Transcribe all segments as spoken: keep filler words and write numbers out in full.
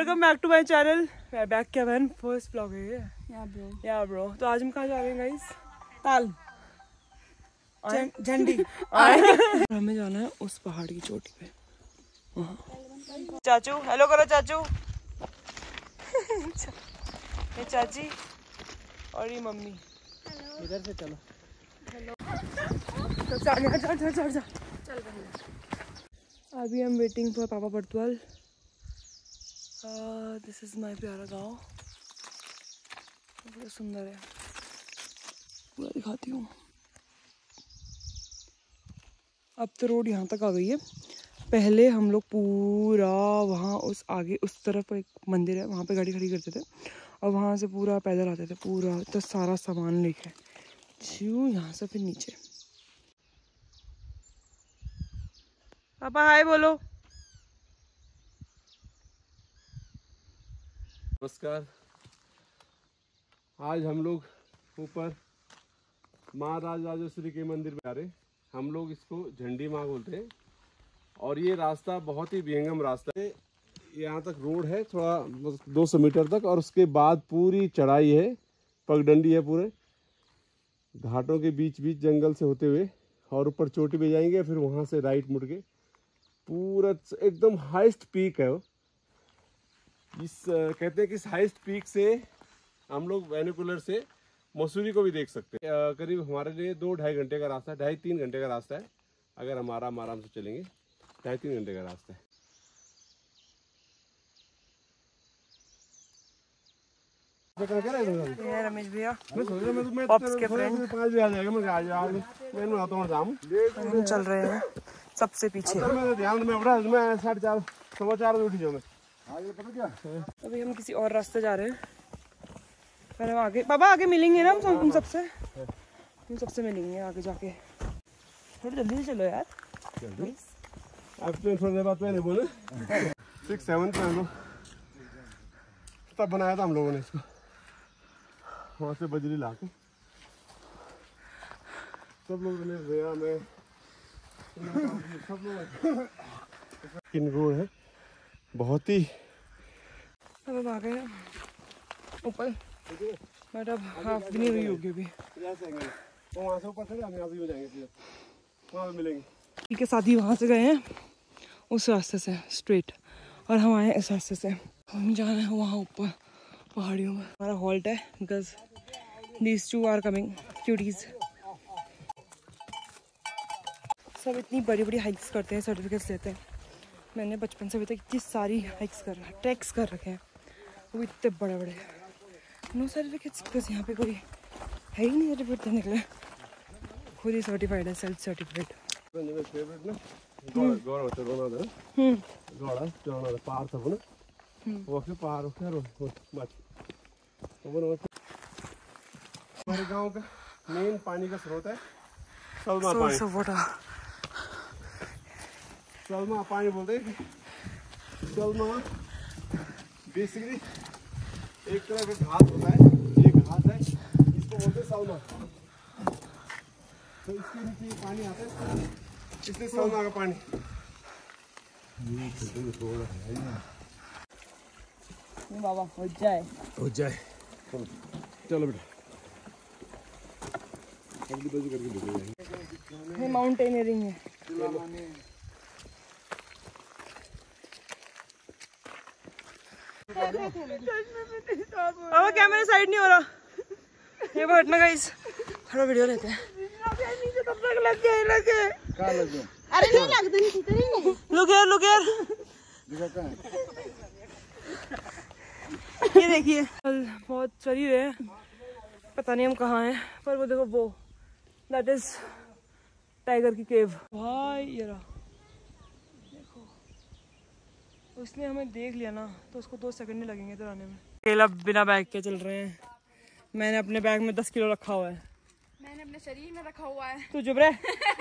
Welcome back to my channel. Back क्या बहन, first blog है ये। या ब्रो या ब्रो तो आज हम कहाँ जा रहे हैं गाइस? ताल झंडी। हमें जाना है उस पहाड़ की चोटी पे वहाँ। चाचू हेलो करो चाचू। ये चाची और ये मम्मी। इधर से चलो। हेलो तो चल जा जा जा जा चल रहे। अभी हम वेटिंग फॉर पापा पर्तवाल। दिस इज माय प्यारा गांव, बड़ा सुंदर है। पूरा दिखाती हूँ। अब तो रोड यहाँ तक आ गई है। पहले हम लोग पूरा वहाँ उस आगे उस तरफ एक मंदिर है, वहाँ पे गाड़ी खड़ी करते थे और वहाँ से पूरा पैदल आते थे, पूरा तो सारा सामान लेके छू यहाँ से फिर नीचे। पापा हाय बोलो। नमस्कार। आज हम लोग ऊपर माँ राजराजेश्वरी के मंदिर में आ रहे। हम लोग इसको झंडी माँ बोलते हैं और ये रास्ता बहुत ही विहंगम रास्ता है। यहाँ तक रोड है थोड़ा दो सौ मीटर तक और उसके बाद पूरी चढ़ाई है, पगडंडी है, पूरे घाटों के बीच बीच जंगल से होते हुए और ऊपर चोटी पे जाएंगे, फिर वहाँ से राइट मुड़ के पूरा एकदम हाईएस्ट पीक है वो। इस कहते हैं कि इस हाईएस्ट पीक से हम लोग बाइनोकुलर से मसूरी को भी देख सकते हैं। करीब हमारे लिए दो ढाई घंटे का रास्ता है, ढाई तीन घंटे का रास्ता है। अगर हम आराम आराम से चलेंगे ढाई तीन घंटे का रास्ता है। ये रमेश भैया मैं सोच रहा मैं पॉप्स के फ्रेंड पाँच बजे आ जाएगा। मैं आज आज मैं आता हूँ शाम हम चल रहे हैं सबसे पीछे। मैं ध्यान में उठा मैं साढ़े चार सवा चार बजे उठी जाऊँ मैं। आगे पता क्या अभी हम किसी और रास्ते जा रहे हैं। पर हम आगे पापा आगे मिलेंगे ना हम उन सबसे उन सबसे मिलेंगे आगे जाके। थोड़ी जल्दी से चलो यार। अब तो थोड़ी देर बाद मैंने बोले सिक्स सेवन पे हम लोग तब बनाया था हम लोगों ने इसको, वहाँ से बजरी ला के सब लोग ने भैया मैं सब लोग किन रोड है बहुत ही। अब हम आ गए ऊपर बट अब हाफ भी नहीं हुई होगी अभी। तो वहाँ से ऊपर से हम यहाँ भी हो जाएंगे, वहाँ पे मिलेंगे। के साथ ही वहाँ से गए हैं उस रास्ते से स्ट्रेट और हम आए इस रास्ते से। हम जा रहे हैं वहाँ ऊपर पहाड़ियों में। हमारा हॉल्ट है because these two are coming cuties. सब इतनी बड़ी बड़ी हाइक्स करते हैं, सर्टिफिकेट्स लेते हैं। मैंने बचपन से अभी तक इतनी सारी हाइक्स कर ट्रैक्स कर रखे हैं, वो भी इतने बड़े बड़े। नो सर्टिफिकेट्स बिकॉज यहाँ पे कोई है ही नहीं सर्टिफिकेट देने के लिए। खुद ही सर्टिफाइड है, सेल्फ सर्टिफिकेट। फेवरेट ना गौड़ होते रोना दे हम्म गौड़ा जाना पार था ना वो के पार हो क्या रो मत वो वो हमारे गांव का मेन पानी का स्रोत है सलमा पानी। सोर्स ऑफ वाटर सलमा पानी बोलते हैं। सलमा बेसिकली एक तरह का घास होता है, ये घास है, इसको बोलते हैं सलमा। तो इसके नीचे पानी आता है, इसलिए सलमा का पानी। बाबा हो जाए हो जाए चलो बेटा अगली बजे करके निकल ये माउंटेनियरिंग है। बाबा कैमरा साइड नहीं हो रहा, ये बैठना गाइस थोड़ा वीडियो लेते हैं। नीचे तब तक लग गए लगे कहाँ लग गए? अरे नहीं लगता नहीं इधर ही नहीं। लुक यार लुक यार ये देखिए बहुत शरीर है, पता नहीं हम कहाँ हैं पर वो देखो वो दैट इज टाइगर की केव भाई। ये रहा देखो, उसने हमें देख लिया ना तो उसको दो सेकंड नहीं लगेंगे इधर आने में। अकेला बिना बैग के चल रहे हैं। मैंने अपने बैग में दस किलो रखा हुआ है। मैंने अपने शरीर में रखा हुआ है। तू चुप रहे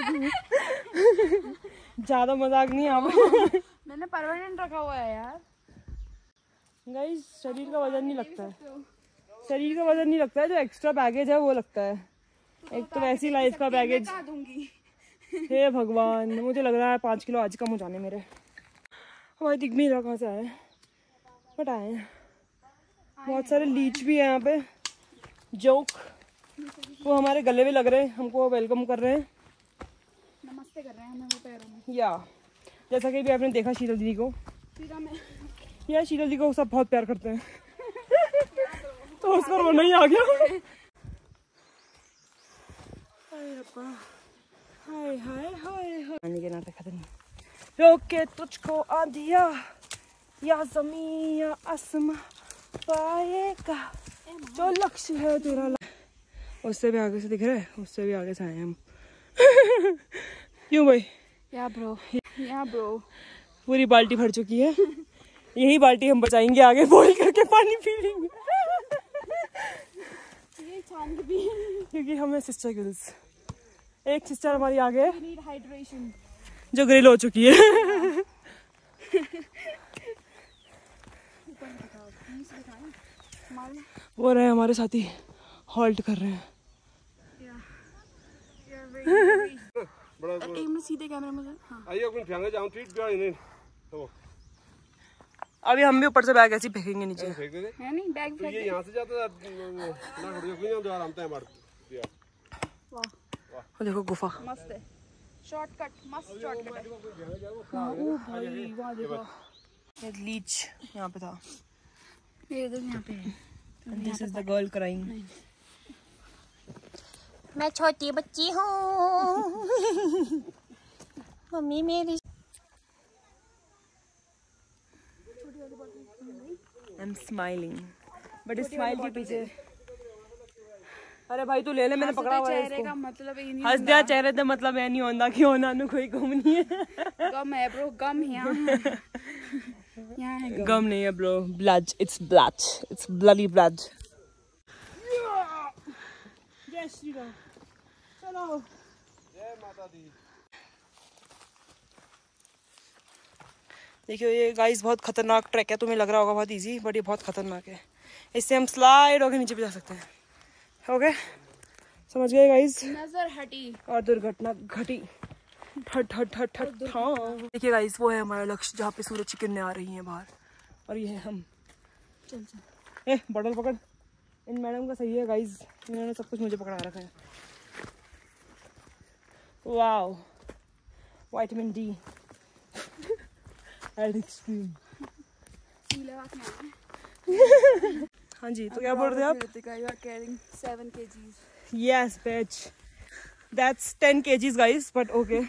ज्यादा मजाक नहीं आ मैंने परमानेंट रखा हुआ है यार। गाइस शरीर का वजन नहीं लगता है, शरीर का वजन नहीं लगता है, जो एक्स्ट्रा बैगेज है वो लगता है। तो एक तो वैसी लाइफ का बैगेज। हे भगवान मुझे लग रहा है पाँच किलो आज कम हो जाने मेरे। हमारी दिख नहीं रहा कहाँ से आए। बट आए हैं। बहुत सारे लीच भी है यहाँ पे, जोक वो हमारे गले में लग रहे हैं, हमको वेलकम कर रहे हैं, नमस्ते कर रहे हैं हमें वो पैरों में। या जैसा कि भी आपने देखा शीतल दीदी को, या शीतल दीदी को सब बहुत प्यार करते हैं तो उस पर वो नहीं आ गया। हाय हाय हाय हाय के नाटक खत्म। रोके तुझको आंधिया या ज़मीन या आसमां पाएगा जो लक्ष्य है तेरा। उससे भी आगे से दिख रहा है, उससे भी आगे से आए हम। क्यों भाई? या ब्रो, या ब्रो। पूरी बाल्टी भर चुकी है, यही बाल्टी हम बचाएंगे, आगे बॉईल करके पानी पी लेंगे ये छान के भी, क्योंकि हमें सिस्टर गिल्स, एक सिस्टर हमारी आगे है नीड हाइड्रेशन, जो ग्रिल हो चुकी है। वो रहे हमारे साथी हॉल्ट कर रहे हैं। सीधे कैमरे में। हाँ। अभी हम भी ऊपर से बैग ऐसे फेंकेंगे नीचे। है नहीं बैग तो ये यहाँ से जाता वाह देखो गुफा मस्त है, शॉर्टकट, मस्त शॉर्टकट है। ओ भाई वहाँ देखो, ये लीच यहाँ पे था। ये देखो यहाँ पे है। This is the girl crying. मैं छोटी बच्ची हूँ मम्मी मेरी। I am smiling but smile के पीछे, अरे भाई तू ले ले, मैंने पकड़ा हुआ है इसको। का मतलब ये नहीं हंस दिया चेहरे दा मतलब ये नहीं होता कि होना नु कोई गम नहीं है। गम है ब्रो, गम यहाँ है। यहाँ है गम नहीं है bro, blood, it's blood, it's bloody blood. जय श्री राम। चलो जय माता दी। देखियो ये गाइस बहुत खतरनाक ट्रैक है, तुम्हें लग रहा होगा बहुत इजी, बट ये बहुत खतरनाक है। इससे हम स्लाइड होकर नीचे भी जा सकते हैं। ओके समझ गए गाइस? नजर हटी और दुर्घटना घटी। ठट ठट ठट ठट ठां। देखिए गाइस वो है हमारा लक्ष्य जहाँ पे सूरज की किरणें आ रही हैं बाहर, और ये है हम। चल चल ए बॉटल पकड़, इन मैडम का सही है गाइस, इन्होंने सब कुछ मुझे पकड़ा रखा है। Wow vitamin D at extreme. हाँ जी, तो क्या बोल रहे हैं आप? Carrying seven kgs. Yes bitch, that's ten kgs guys, but okay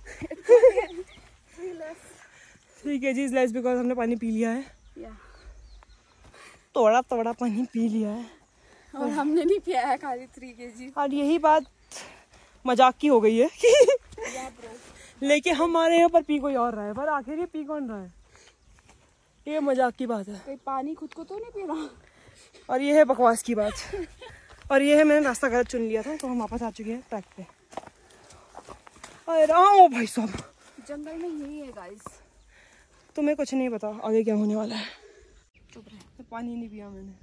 three kgs less because हमने पानी पी लिया है। yeah. थोड़ा थोड़ा पानी पी लिया है और हमने नहीं पिया है, खाली थ्री केजी। और यही बात मजाक की हो गई है लेकिन हमारे यहाँ पर पी कोई और रहा है, पर आखिर ये पी कौन रहा है? ये मजाक की बात है। कोई पानी खुद को तो नहीं पी रहा। और ये है बकवास की बात। और ये है मैंने रास्ता गलत चुन लिया था, तो हम वापस आ चुके हैं ट्रैक पे। अरे ओ भाई साहब, जंगल में यही है गाइस। तुम्हें कुछ नहीं पता आगे क्या होने वाला है। चुप रहे, तो पानी नहीं पिया मैंने।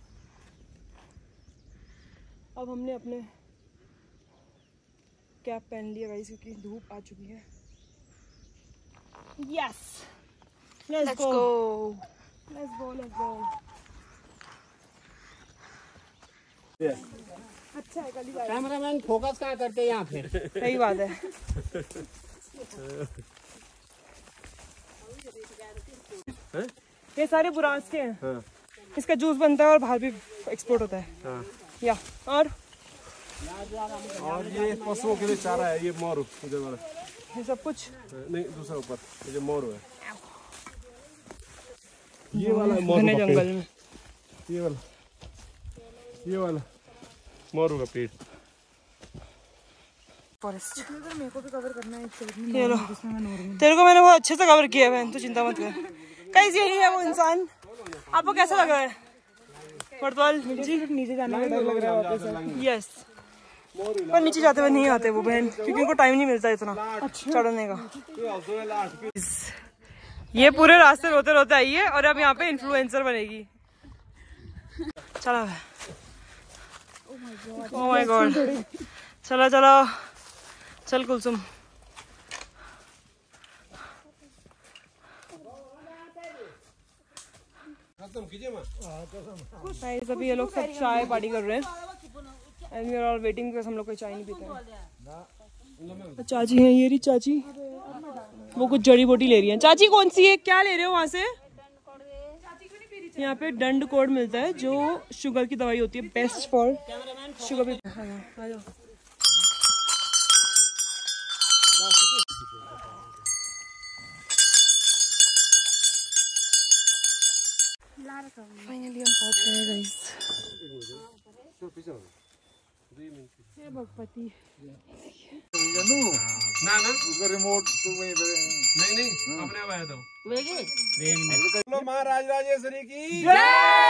अब हमने अपने कैप पहन लिया गाइस, क्योंकि धूप आ चुकी है। Yes let's go let's go let's go. अच्छा है, कल कैमरामैन फोकस कहाँ करते हैं यहाँ पे? सही बात है। ये सारे बुरांस के हैं। हाँ। इसका जूस बनता है और बाहर भी एक्सपोर्ट होता है। हाँ। या और और ये पशुओं के लिए चारा है, ये मोरू इधर वाला। ये सब कुछ नहीं, दूसरा ऊपर ये जो मोरू है, ये वाला मोरू घने का जंगल पेड़। में ये वाला ये वाला मोरू का पेड़। फॉरेस्ट। मेरे को भी कवर करना है। ये लो, तेरे को मैंने बहुत अच्छे से कवर किया है, तू चिंता मत कर। कहीं यही है वो इंसान। आपको कैसा लग रहा है पर्तवाल जी? नीचे जाने में डर लग रहा है वापस। यस, पर नीचे जाते हुए नहीं आते वो बहन, क्योंकि उनको टाइम नहीं मिलता इतना चढ़ने का। ये पूरे रास्ते रोते रोते आई है और अब यहाँ पे इन्फ्लुएंसर बनेगी। चला ओह माय गॉड, चला चला चल कुलसुम। गाइस अभी ये लोग सब चाय पार्टी कर रहे हैं and we are all waiting because हम लोग कोई चाय नहीं पीते हैं। चाची हैं ये रही चाची, वो कुछ जड़ी बूटी ले रही हैं। चाची कौन सी है, क्या ले रहे हो वहाँ से? यहाँ पे डंड कोड मिलता है जो शुगर की दवाई होती है, बेस्ट फॉर शुगर भी। फाइनली हम पहुंच गए गाइस। ये भगवती ना ना उसका रिमोट तो वहीं पे नहीं नहीं अपने आप आया था। बोलो महाराज राजेश्वरी की जय।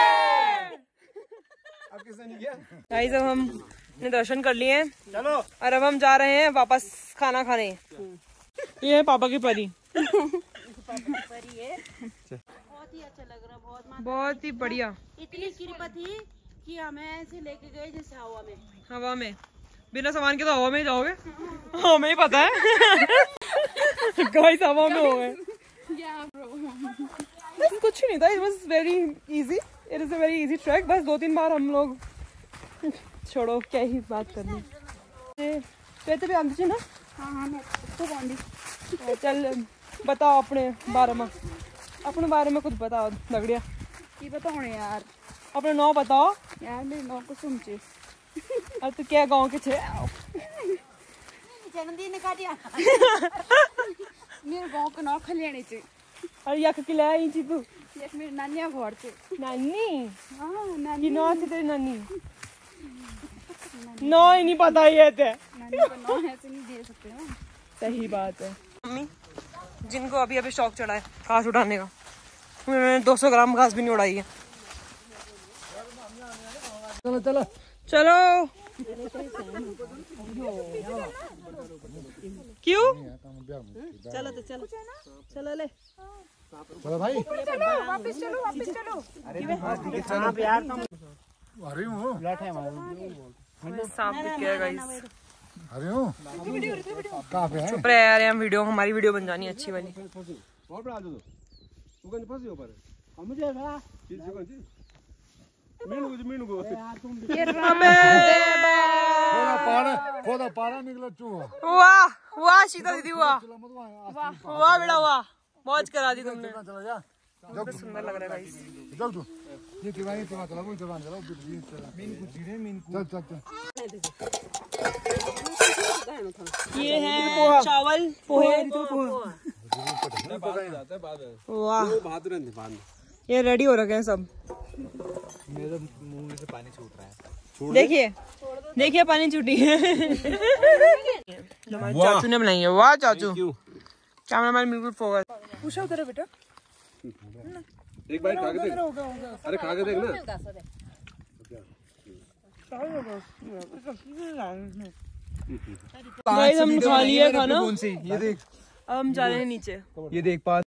अब किसने नहीं किया? गाइस अब हमने दर्शन कर लिए हैं, चलो और अब हम जा रहे हैं वापस खाना खाने। ये है पापा की परी। परी है, बहुत ही अच्छा लग रहा, बहुत बहुत ही बढ़िया। इतनी कृपा थी कि हमें ऐसे लेके गए जैसे हवा में। हवा में बिना सामान के तो हवा में ही जाओगे। हमें ही पता है। गाइस हवा में हो गए। बस कुछ नहीं था, it was very easy, it is a very easy track. बस दो तीन बार हम लोग छोड़ो क्या ही बात करनी। कहते भी आंदी ना। हाँ हाँ मैं तो बांधी। चल बताओ अपने बारे में, अपने बारे में कुछ बताओ लगड़िया। की बताओ यार, अपने नौ बताओ यार मेरे नौ को सुनचे। अब तो क्या गाँव के छे जन्मदिन का दिया। मेरे गांव का नाम खलियाने से। और यक की ले आई थी तू? एक मेरी नानिया घर से। नानी? हाँ नानी। कि नौ थी तेरी नानी? नौ ही नहीं पता ये थे। नानी को नौ ऐसे नहीं दे सकते ना। सही बात है। मम्मी जिनको अभी अभी शौक चढ़ा है घास उठाने का, उन्होंने दो सौ ग्राम घास भी नहीं उड़ाई है। चलो चलो चलो। क्यों? चलो तो चलो चलो ले चलो भाई। वापस चलो वापस चलो। अरे हूँ सांप दिख गया गाइस। अरे हूँ कहाँ पे है? चुप रहे यार, हम वीडियो हमारी वीडियो बन जानी अच्छी वाली। और बढ़ा दो वो कौन फंसी ऊपर मुझे चीज कौन सी मीनू को मीनू को खोदा पारा खोदा पारा निकला चूहा। वाह वाह शीतल दीदी वाह वाह बेटा वाह, मौज करा दी तुमने। चला जा बहुत सुंदर लग रहा है गाइस। चल तू ये किवाई चला चला वो चला चला मीन को चीरे मीन को चल चल चल। ये है चावल पोहे। वाह ये रेडी हो रखे हैं सब। मेरे मुंह से पानी छूट रहा है। देखिए देखिए पानी छूटी है। चाचू ने बनाई है। वाह चाचू, कैमरामैन बिल्कुल फोकस। पूछा उधर बेटा, एक बार खा के देख। अरे खा के देख ना। गाइस हम खा लिया खाना, ये देख, अब हम जा रहे हैं नीचे। ये देख पा